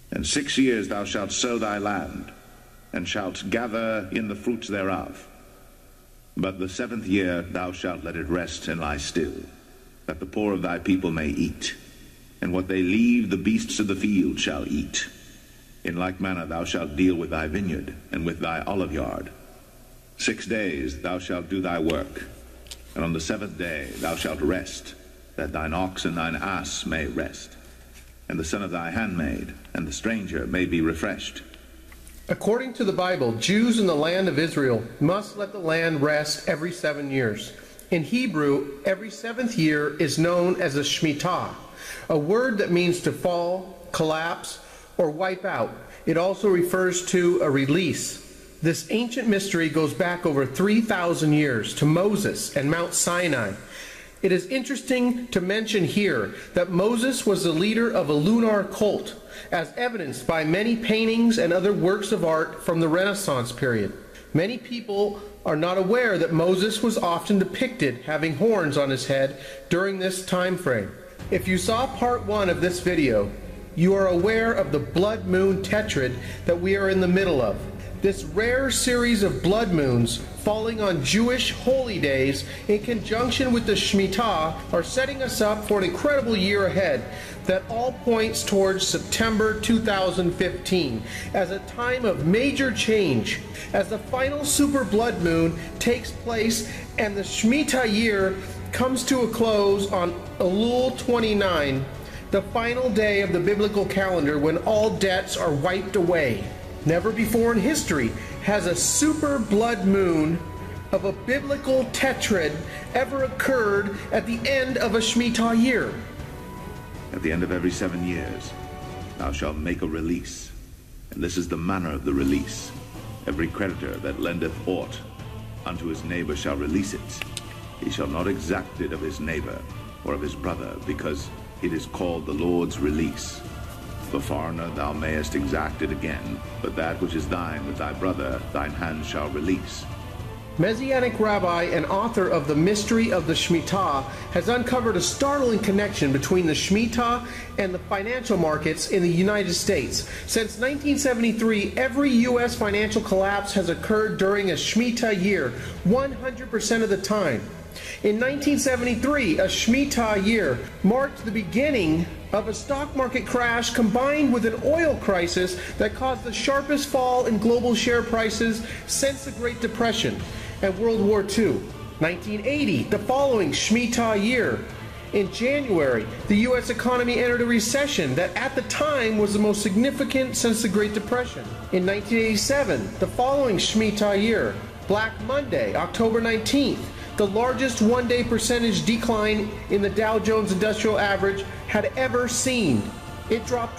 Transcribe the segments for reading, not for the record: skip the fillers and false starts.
And 6 years thou shalt sow thy land, and shalt gather in the fruits thereof. But the 7th year thou shalt let it rest and lie still, that the poor of thy people may eat, and what they leave the beasts of the field shall eat. In like manner thou shalt deal with thy vineyard, and with thy oliveyard. 6 days thou shalt do thy work, and on the 7th day thou shalt rest, that thine ox and thine ass may rest, and the son of thy handmaid, and the stranger may be refreshed. According to the Bible, Jews in the land of Israel must let the land rest every 7 years. In Hebrew, every 7th year is known as a Shemitah, a word that means to fall, collapse, or wipe out. It also refers to a release. This ancient mystery goes back over 3,000 years to Moses and Mount Sinai. It is interesting to mention here that Moses was the leader of a lunar cult, as evidenced by many paintings and other works of art from the Renaissance period. Many people are not aware that Moses was often depicted having horns on his head during this time frame. If you saw part 1 of this video, you are aware of the blood moon tetrad that we are in the middle of. This rare series of blood moons falling on Jewish holy days in conjunction with the Shemitah are setting us up for an incredible year ahead that all points towards September 2015 as a time of major change as the final super blood moon takes place and the Shemitah year comes to a close on Elul 29, the final day of the biblical calendar when all debts are wiped away. Never before in history has a super blood moon of a biblical tetrad ever occurred at the end of a Shemitah year. At the end of every 7 years, thou shalt make a release, and this is the manner of the release. Every creditor that lendeth aught unto his neighbor shall release it. He shall not exact it of his neighbor or of his brother, because it is called the Lord's release. The foreigner thou mayest exact it again, but that which is thine with thy brother thine hand shall release. Messianic rabbi and author of The Mystery of the Shemitah has uncovered a startling connection between the Shemitah and the financial markets in the United States. Since 1973, every U.S. financial collapse has occurred during a Shemitah year, 100% of the time. In 1973, a Shemitah year marked the beginning of a stock market crash combined with an oil crisis that caused the sharpest fall in global share prices since the Great Depression and World War II. 1980, the following Shemitah year. In January, the U.S. economy entered a recession that at the time was the most significant since the Great Depression. In 1987, the following Shemitah year, Black Monday, October 19th, the largest one-day percentage decline in the Dow Jones Industrial Average had ever seen. It dropped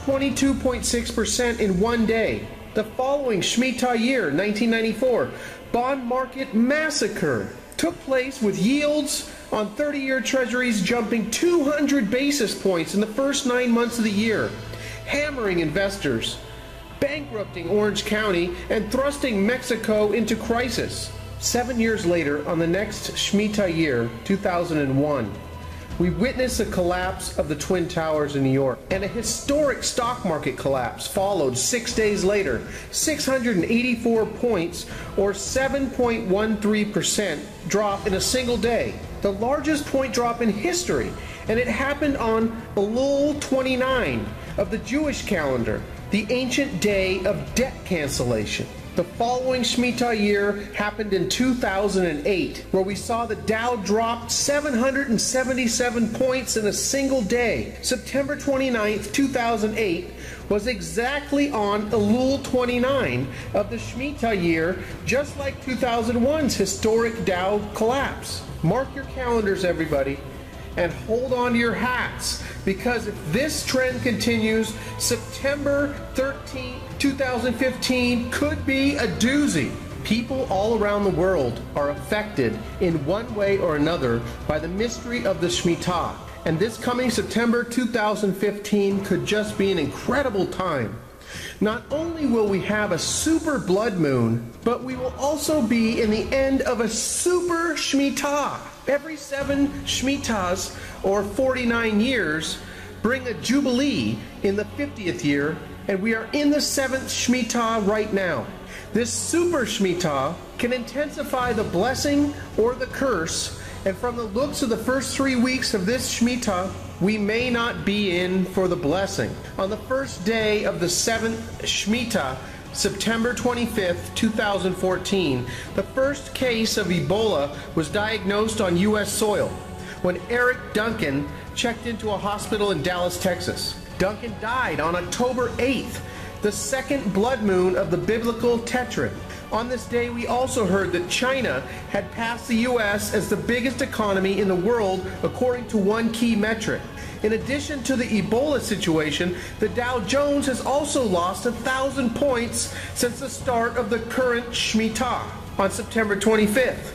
22.6% in one day. The following Shemitah year, 1994, bond market massacre took place with yields on 30-year treasuries jumping 200 basis points in the first 9 months of the year, hammering investors, bankrupting Orange County, and thrusting Mexico into crisis. 7 years later, on the next Shemitah year, 2001, we witnessed the collapse of the Twin Towers in New York, and a historic stock market collapse followed 6 days later. 684 points, or 7.13% drop in a single day, the largest point drop in history, and it happened on Elul 29 of the Jewish calendar, the ancient day of debt cancellation. The following Shemitah year happened in 2008, where we saw the Dow drop 777 points in a single day. September 29th, 2008 was exactly on Elul 29 of the Shemitah year, just like 2001's historic Dow collapse. Mark your calendars, everybody, and hold on to your hats, because if this trend continues, September 13th, 2015 could be a doozy. People all around the world are affected in one way or another by the mystery of the Shemitah, and this coming September 2015 could just be an incredible time. Not only will we have a super blood moon, but we will also be in the end of a super Shemitah. Every 7 Shemitahs, or 49 years, bring a jubilee in the 50th year and we are in the 7th Shemitah right now. This super Shemitah can intensify the blessing or the curse, and from the looks of the first 3 weeks of this Shemitah, we may not be in for the blessing. On the first day of the 7th Shemitah, September 25th, 2014, the first case of Ebola was diagnosed on U.S. soil when Eric Duncan checked into a hospital in Dallas, Texas. Duncan died on October 8th, the second blood moon of the biblical Tetrad. On this day, we also heard that China had passed the U.S. as the biggest economy in the world according to one key metric. In addition to the Ebola situation, the Dow Jones has also lost 1,000 points since the start of the current Shemitah on September 25th,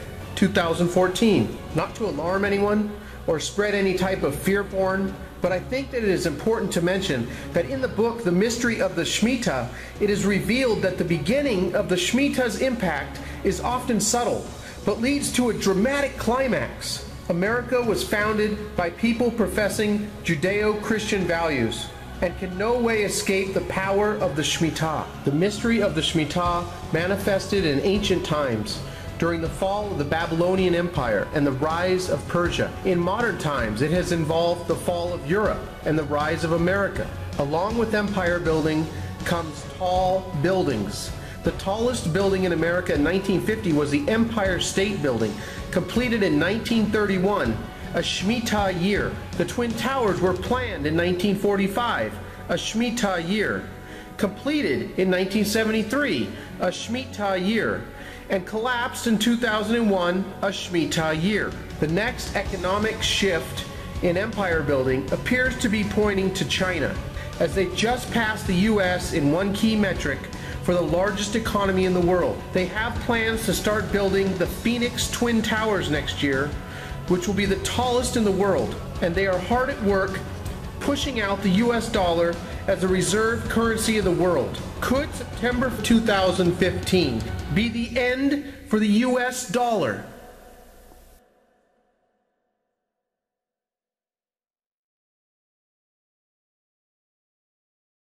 2014. Not to alarm anyone or spread any type of fear porn, but I think that it is important to mention that in the book, The Mystery of the Shemitah, it is revealed that the beginning of the Shemitah's impact is often subtle, but leads to a dramatic climax. America was founded by people professing Judeo-Christian values and can no way escape the power of the Shemitah. The mystery of the Shemitah manifested in ancient times during the fall of the Babylonian Empire and the rise of Persia. In modern times, it has involved the fall of Europe and the rise of America. Along with empire building comes tall buildings. The tallest building in America in 1950 was the Empire State Building, completed in 1931, a Shemitah year. The Twin Towers were planned in 1945, a Shemitah year. Completed in 1973, a Shemitah year. And collapsed in 2001, a Shemitah year. The next economic shift in empire building appears to be pointing to China, as they just passed the U.S. in one key metric for the largest economy in the world. They have plans to start building the Phoenix Twin Towers next year, which will be the tallest in the world, and they are hard at work pushing out the U.S. dollar as a reserve currency of the world. Could September 2015 be the end for the U.S. dollar?